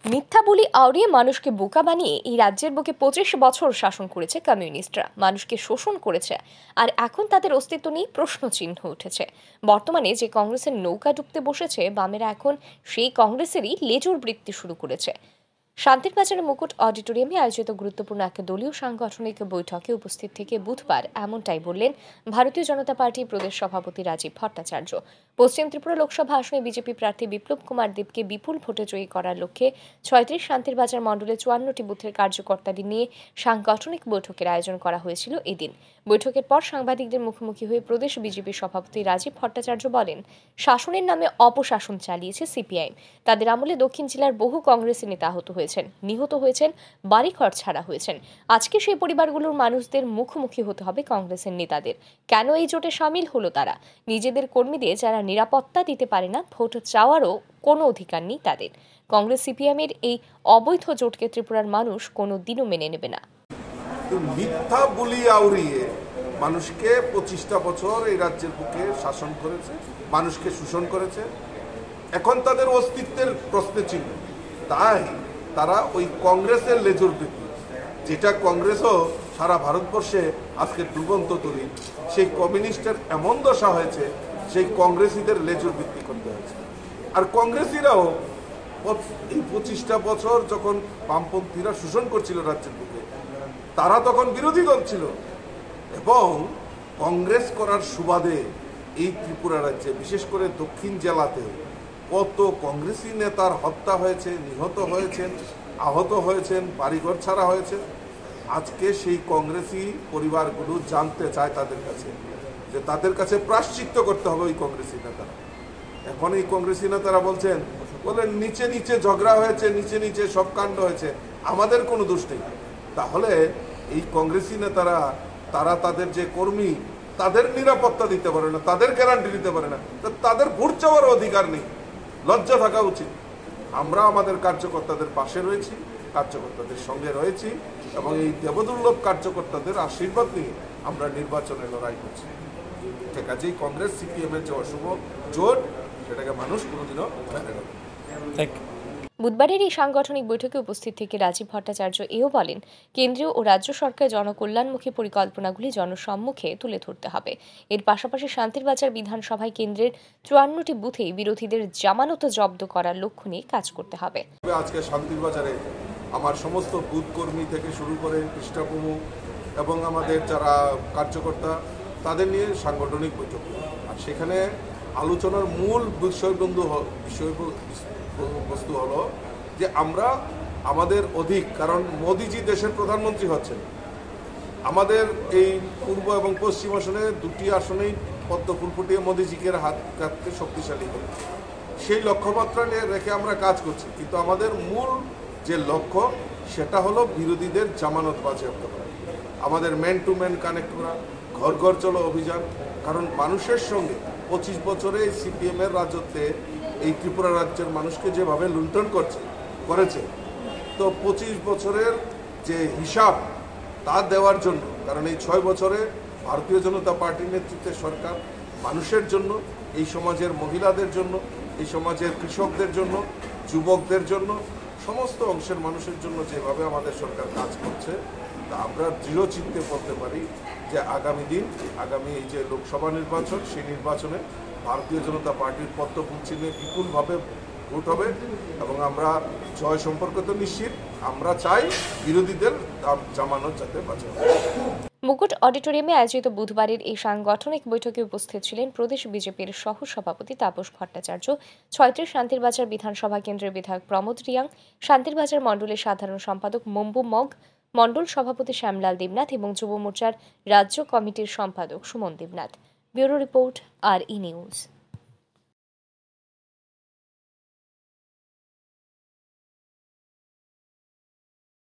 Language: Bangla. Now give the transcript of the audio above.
মিথ্যা বলি আওড়িয়ে মানুষকে বোকা বানিয়ে এই রাজ্যের বুকে 25 বছর শাসন করেছে কমিউনিস্টরা, মানুষকে শোষণ করেছে। আর এখন তাদের অস্তিত্ব নিয়ে প্রশ্নচিহ্ন উঠেছে। বর্তমানে যে কংগ্রেসের নৌকা ডুবতে বসেছে, বামেরা এখন সেই কংগ্রেসেরই লেজুর বৃত্তি শুরু করেছে। শান্তির বাজারে মুকুট অডিটোরিয়ামে আয়োজিত গুরুত্বপূর্ণ এক দলীয় সাংগঠনিক বৈঠকে উপস্থিত থেকে বুধবার এমনটাই বললেন ভারতীয় জনতা পার্টির প্রদেশ সভাপতি রাজীব ভট্টাচার্য। পশ্চিম ত্রিপুরা লোকসভা আসনে বিজেপি প্রার্থী বিপ্লব কুমার দেবকে বিপুল ভোটে জয়ী করার লক্ষ্যে 36 শান্তির বাজার মণ্ডলে 54টি বুথের কার্যকর্তাদের নিয়ে সাংগঠনিক বৈঠকের আয়োজন করা হয়েছিল এদিন। বৈঠকের পর সাংবাদিকদের মুখোমুখি হয়ে প্রদেশ বিজেপি সভাপতি রাজীব ভট্টাচার্য বলেন, শাসনের নামে অপশাসন চালিয়েছে সিপিআইএম। তাদের আমলে দক্ষিণ জেলার বহু কংগ্রেসী নেতা আহত হয়েছেন, নিহত হয়েছেন, বাড়িঘর ছাড়া হয়েছেন। আজকে সেই পরিবারগুলোর মানুষদের মুখোমুখি হতে হবে কংগ্রেসের নেতাদের। কেন এই জোটে সামিল হলো তারা? নিজেদের কর্মীদের যারা নিরাপত্তা দিতে পারে না, ভোট চাওয়ারও কোনো অধিকার নেই তাদের। কংগ্রেস সিপিএমের এই অবৈধ জোটকে ত্রিপুরার মানুষ কোনো দিনও মেনে নেবে না। মিথ্যা বলি আউড়িয়ে মানুষকে 25টা বছর এই রাজ্যের বুকে শাসন করেছে, মানুষকে শোষণ করেছে। এখন তাদের অস্তিত্বের প্রশ্নে চিহ্ন। তাই তারা ওই কংগ্রেসের লেজুর বৃত্তি, যেটা কংগ্রেসও সারা ভারতবর্ষে আজকে ডুবন্ত তৈরি, সেই কমিউনিস্টের এমন দশা হয়েছে, সেই কংগ্রেসীদের লেজুর বৃত্তি করতে হয়েছে। আর কংগ্রেসীরাও এই 25টা বছর যখন বামপন্থীরা শোষণ করছিল রাজ্যের বুকে, তারা তখন বিরোধী দল ছিল। এবং কংগ্রেস করার সুবাদে এই ত্রিপুরা রাজ্যে, বিশেষ করে দক্ষিণ জেলাতে কত কংগ্রেসী নেতার হত্যা হয়েছে, নিহত হয়েছেন, আহত হয়েছেন, বাড়িঘর ছাড়া হয়েছে। আজকে সেই কংগ্রেসী পরিবারগুলো জানতে চায় তাদের কাছে যে তাদের কাছে প্রায়শ্চিত্ত করতে হবে ওই কংগ্রেসী নেতারা। এখন এই কংগ্রেসী নেতারা বলেন নিচে নিচে ঝগড়া হয়েছে, নিচে নিচে সব কাণ্ড হয়েছে, আমাদের কোনো দোষ নেই। তাহলে এই কংগ্রেসী নেতারা তারা তাদের যে কর্মী, তাদের নিরাপত্তা দিতে পারে না, তাদের গ্যারান্টি দিতে পারে না, তাদের ভোট চাওয়ার অধিকার নেই। লজ্জা থাকা উচিত। আমরা আমাদের কার্যকর্তাদের পাশে রয়েছি, কার্যকর্তাদের সঙ্গে রয়েছি, এবং এই দেবদুর্লভ কার্যকর্তাদের আশীর্বাদ নিয়ে আমরা নির্বাচনে লড়াই করছি। ঠিক আছে, এই কংগ্রেস সিপিএম এর যে অশুভ জোট, সেটাকে মানুষ কোনোদিনও মেনে নেবে। বুধবারের এই সাংগঠনিক বৈঠকে উপস্থিত থেকে রাজীব ভট্টাচার্য এও বলেন, কেন্দ্রীয় ও রাজ্য সরকার জনকল্যাণমুখী পরিকল্পনাগুলি জনসম্মুখে তুলে ধরতে হবে। এর পাশাপাশি শান্তির বাজার বিধানসভায় কেন্দ্রের 54টি বুথে বিরোধীদের জামানত জব্দ করার লক্ষ্য নিয়ে কাজ করতে হবে। আজকে শান্তির বাজারে আমার সমস্ত বুথ কর্মী থেকে শুরু করে পৃষ্ঠা প্রমুখ এবং আমাদের যারা কার্যকর্তা, তাদের নিয়ে সাংগঠনিক বৈঠক, আর সেখানে আলোচনার মূল বিষয়বস্তু হলো যে আমরা আমাদের কারণ মোদিজি দেশের প্রধানমন্ত্রী হচ্ছেন, আমাদের এই পূর্ব এবং পশ্চিম আসনে দুটি আসনেই পদ্ম ফুল ফুটিয়ে মোদিজিকে হাতকে শক্তিশালী করে, সেই লক্ষ্যমাত্রা নিয়ে রেখে আমরা কাজ করছি। কিন্তু আমাদের মূল যে লক্ষ্য, সেটা হলো বিরোধীদের জামানত বাজেয়াপ্ত করা, আমাদের ম্যান টু ম্যান কানেক্ট করা, ঘর ঘর চলো অভিযান। কারণ মানুষের সঙ্গে 25 বছরে সিপিএম এর রাজত্বে এই ত্রিপুরা রাজ্যের মানুষকে যেভাবে লুণ্ঠন করেছে, তো 25 বছরের যে হিসাব তা দেওয়ার জন্য, কারণ এই 6 বছরে ভারতীয় জনতা পার্টির নেতৃত্বে সরকার মানুষের জন্য, এই সমাজের মহিলাদের জন্য, এই সমাজের কৃষকদের জন্য, যুবকদের জন্য, সমস্ত অংশের মানুষের জন্য যেভাবে আমাদের সরকার কাজ করছে, তা আমরা দৃঢ় চিত্তে বলতে পারি যে আগামী এই যে লোকসভা নির্বাচন, সেই নির্বাচনে ভারতীয় জনতা পার্টির পদ্ম ফুল চিহ্নে বিপুলভাবে ভোট হবে এবং আমরা জয় সম্পর্কে তো নিশ্চিত। আমরা চাই বিরোধীদের জামানত যাতে বাঁচে। মুকুট অডিটোরিয়ামে আয়োজিত বুধবারের এই সাংগঠনিক বৈঠকে উপস্থিত ছিলেন প্রদেশ বিজেপির সহ সভাপতি তাপস ভট্টাচার্য, 36 শান্তির বাজার বিধানসভা কেন্দ্রের বিধায়ক প্রমোদ রিয়াং, শান্তির বাজার মণ্ডলের সাধারণ সম্পাদক মম্বু মগ, মণ্ডল সভাপতি শ্যামলাল দেবনাথ এবং যুব মোর্চার রাজ্য কমিটির সম্পাদক Suman Debnath. Bureau report, RE news.